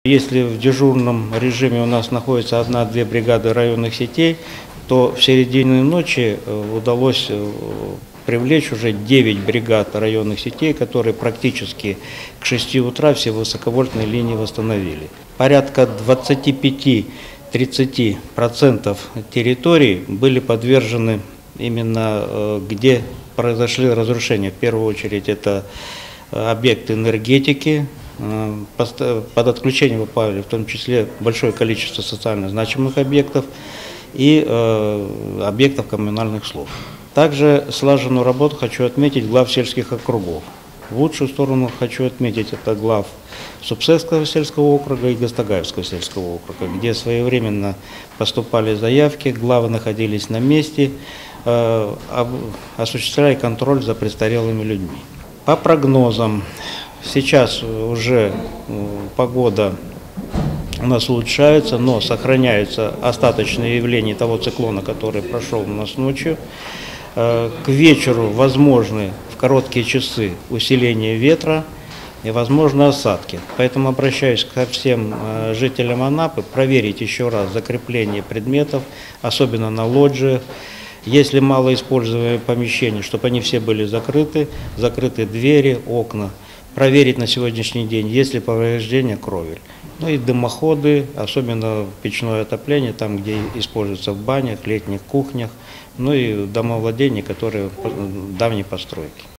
Если в дежурном режиме у нас находится 1-2 бригады районных сетей, то в середине ночи удалось привлечь уже 9 бригад районных сетей, которые практически к 6 утра все высоковольтные линии восстановили. Порядка 25–30% территорий были подвержены именно где произошли разрушения. В первую очередь это объекты энергетики. Под отключение попали в том числе большое количество социально значимых объектов и объектов коммунальных служб. Также слаженную работу хочу отметить глав сельских округов. В лучшую сторону хочу отметить это глав Субсекского сельского округа и Гастагаевского сельского округа, где своевременно поступали заявки, главы находились на месте, осуществляя контроль за престарелыми людьми. По прогнозам, сейчас уже погода у нас улучшается, но сохраняются остаточные явления того циклона, который прошел у нас ночью. К вечеру возможны в короткие часы усиление ветра и возможны осадки. Поэтому обращаюсь ко всем жителям Анапы проверить еще раз закрепление предметов, особенно на лоджиях. Если малоиспользуемые помещения, чтобы они все были закрыты двери, окна. Проверить на сегодняшний день, есть ли повреждения кровель. Ну и дымоходы, особенно печное отопление, там, где используется в банях, летних кухнях, ну и домовладения, которые давней постройки.